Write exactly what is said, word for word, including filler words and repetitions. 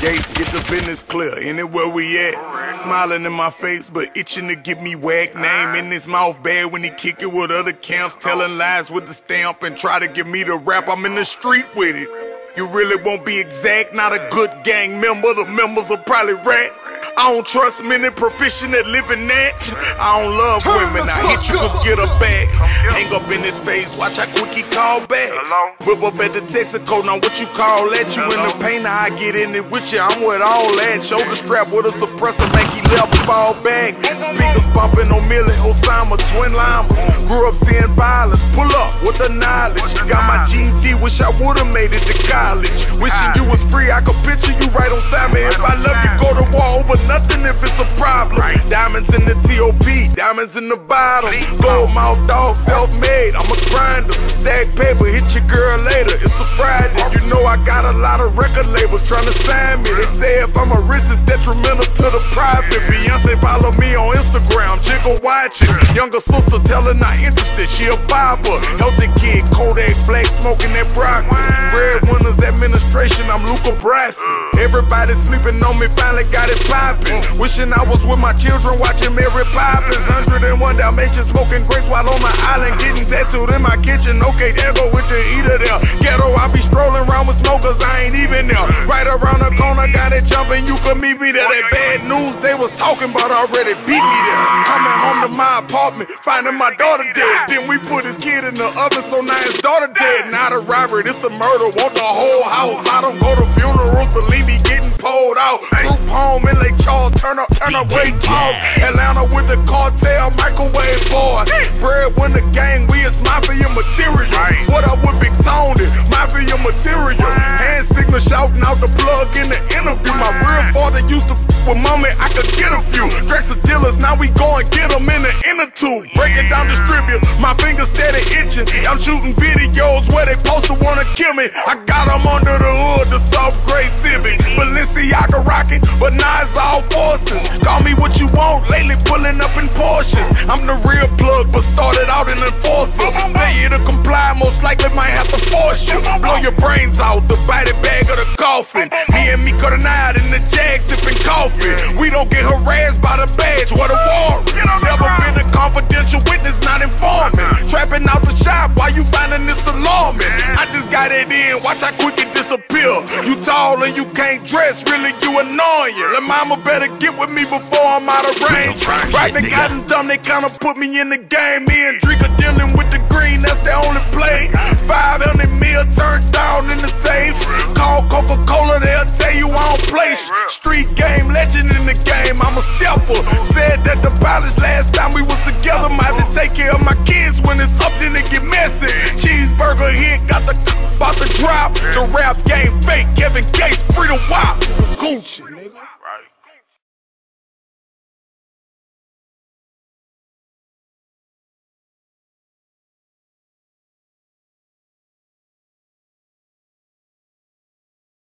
gates, get the business clear. Anywhere we at, smiling in my face, but itching to get me whack. Name in his mouth bad when he kick it with other camps, telling lies with the stamp and try to get me to rap. I'm in the street with it. You really won't be exact, not a good gang member. The members will probably rat. I don't trust many proficient at living that. I don't love women, I hit you, could get her back. Hang up in his face, watch how quick he call back. Whip up at the Texaco, now what you call that? You in the paint, I get in it with you, I'm with all that. Shoulder strap with a suppressor, make he level fall back. Speakers bumping on Millie, Osama, twin limers. Grew up seeing violence, pull up with the knowledge. Got my G E D, wish I would've made it to college. Wishing you was free, I could picture you right on side me. If I love you, go to war over nothing if it's a problem. Diamonds in the T O P, diamonds in the bottom. Gold mouth dog, self-made, I'm a grinder. Stack paper, hit your girl later, it's a Friday. You know I got a lot of record labels trying to sign me. They say if I'm a risk, it's detrimental to the private. Beyonce follow me on Instagram, Jiggle watching. Younger sister telling not interested, she a barber. Healthy kid, Kodak black, smoking that broccoli. Breadwinners administration, I'm Luca Brasi. Everybody sleeping on me, finally got it poppin'. Wishing I was with my children watching Mary Poppins. Hundred and one Dalmatians smoking grapes while on my island, getting tattooed in my kitchen. Okay, there go with the eater there. Ghetto, I be strolling around with smokers, I ain't even there. Right around the corner, got it jumping, you can meet me there. That bad news they was talking about already beat me there. Coming home to my apartment, finding my daughter dead. Then we put his kid in the oven, so now his daughter dead. Not a robbery, this a murder, want the whole house. I don't go to funerals, believe me, getting pulled out. Group home in Lake Charles, turn up, turn up, wait, pause. Atlanta with the cartel, microwave boy. Bread when the gang, we is mafia material. What up with Big Tony, mafia material. Hand signal shouting out the plug in the interview. My real father used to f with mommy, I could get a few. Drexel dealers, now we go and get them in the inner tube. Break it down, distribute, my fingers steady itching. I'm shooting videos where they supposed to wanna kill me. I got them under the hood, the soft gray Civic. Balenciaga rocking, but now it's all forces. Call me what you want, lately pulling up in Porsches. I'm the real plug, but started out an enforcer. Failure to comply, most likely might have to force you. Blow your brains out, the body bag of the coffin. Me and me cut a night in the Jag, sipping coffee. We don't get harassed by the badge, what a warrant. Never been a confidential witness, not informant. Trapping out the shop, why you finding this alarming? I just got it in, watch how quick it disappear. You tall and you can't dress, really you annoying. La mama better get with me before I'm out of range. Right, they got them dumb, they kinda put me in the game. Me and Drika dealing with the green, that's the only play. five hundred mil turned down in the safe. Call Coca-Cola, they'll tell you I don't play. Street game, legend in the game, I'm a stepper. Said that the pilots last time we was together. Might have to take care of my kids when it's up, then it get messy. Cheeseburger hit, got the about to drop. The rap game fake, Kevin Gates, free to wop. Gucci.